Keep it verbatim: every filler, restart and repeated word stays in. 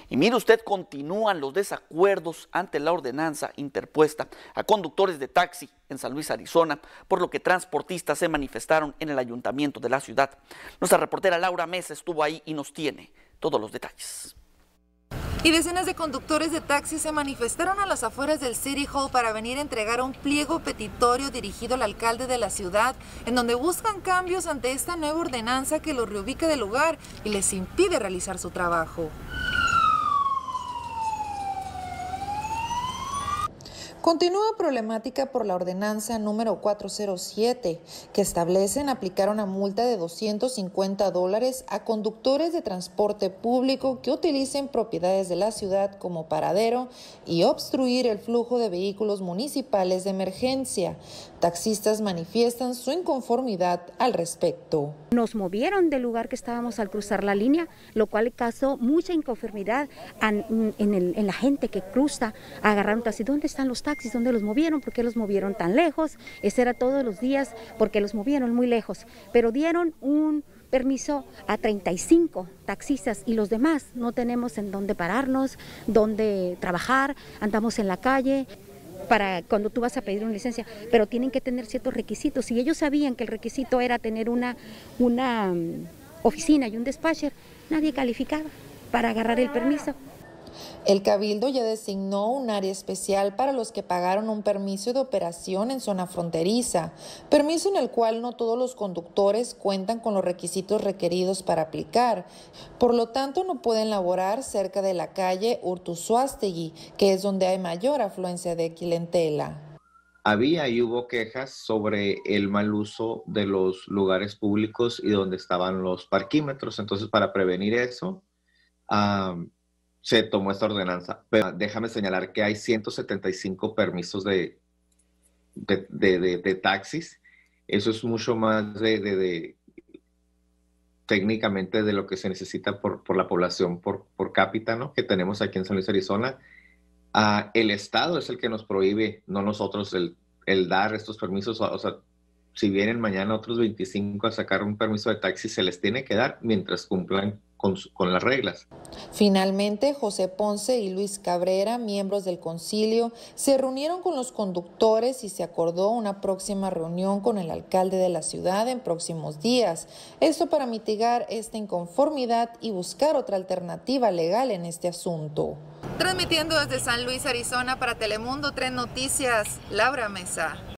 Y mire usted, continúan los desacuerdos ante la ordenanza interpuesta a conductores de taxi en San Luis, Arizona, por lo que transportistas se manifestaron en el ayuntamiento de la ciudad. Nuestra reportera Laura Mesa estuvo ahí y nos tiene todos los detalles. Y decenas de conductores de taxi se manifestaron a las afueras del City Hall para venir a entregar un pliego petitorio dirigido al alcalde de la ciudad, en donde buscan cambios ante esta nueva ordenanza que los reubica del lugar y les impide realizar su trabajo. Continúa problemática por la ordenanza número cuatrocientos siete, que establecen aplicar una multa de doscientos cincuenta dólares a conductores de transporte público que utilicen propiedades de la ciudad como paradero y obstruir el flujo de vehículos municipales de emergencia. Taxistas manifiestan su inconformidad al respecto. Nos movieron del lugar que estábamos al cruzar la línea, lo cual causó mucha inconformidad en, en, el, en la gente que cruza. Agarraron taxis. ¿Dónde están los taxis? ¿Dónde los movieron? ¿Por qué los movieron tan lejos? Ese era todos los días porque los movieron muy lejos. Pero dieron un permiso a treinta y cinco taxistas y los demás no tenemos en dónde pararnos, dónde trabajar, andamos en la calle. Para cuando tú vas a pedir una licencia, pero tienen que tener ciertos requisitos. Si ellos sabían que el requisito era tener una, una um, oficina y un dispatcher, nadie calificaba para agarrar el permiso. El Cabildo ya designó un área especial para los que pagaron un permiso de operación en zona fronteriza, permiso en el cual no todos los conductores cuentan con los requisitos requeridos para aplicar. Por lo tanto, no pueden laborar cerca de la calle Urtuzuastegui, que es donde hay mayor afluencia de clientela. Había y hubo quejas sobre el mal uso de los lugares públicos y donde estaban los parquímetros. Entonces, para prevenir eso, um, se tomó esta ordenanza. Pero déjame señalar que hay ciento setenta y cinco permisos de, de, de, de, de taxis. Eso es mucho más de, de, de técnicamente de lo que se necesita por, por la población por, por cápita, ¿no?, que tenemos aquí en San Luis, Arizona. Uh, el Estado es el que nos prohíbe, no nosotros, el, el dar estos permisos. O sea, si vienen mañana otros veinticinco a sacar un permiso de taxi, se les tiene que dar mientras cumplan con, con las reglas. Finalmente, José Ponce y Luis Cabrera, miembros del concilio, se reunieron con los conductores y se acordó una próxima reunión con el alcalde de la ciudad en próximos días. Esto para mitigar esta inconformidad y buscar otra alternativa legal en este asunto. Transmitiendo desde San Luis, Arizona para Telemundo Tres Noticias, Laura Mesa.